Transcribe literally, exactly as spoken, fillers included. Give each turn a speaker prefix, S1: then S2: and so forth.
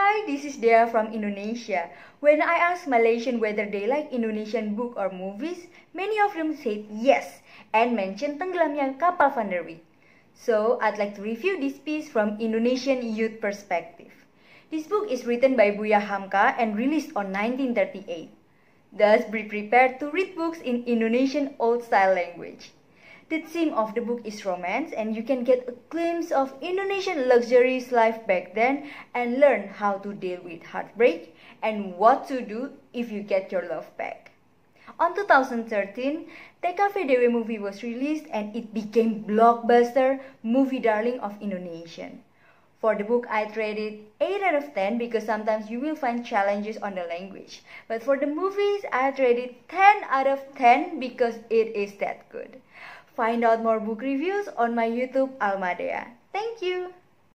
S1: Hi, this is Dea from Indonesia. When I asked Malaysian whether they like Indonesian book or movies, many of them said yes and mentioned Tenggelamnya Kapal Van der Wijk. So, I'd like to review this piece from Indonesian youth perspective. This book is written by Buya Hamka and released on nineteen thirty-eight. Thus, be prepared to read books in Indonesian old-style language. The theme of the book is romance, and you can get a glimpse of Indonesian luxurious life back then and learn how to deal with heartbreak and what to do if you get your love back. On two thousand thirteen, T K V Dewe movie was released and it became blockbuster movie darling of Indonesia. For the book, I'd rate it eight out of ten because sometimes you will find challenges on the language. But for the movies, I'd rate it ten out of ten because it is that good. Find out more book reviews on my YouTube Almadea. Thank you!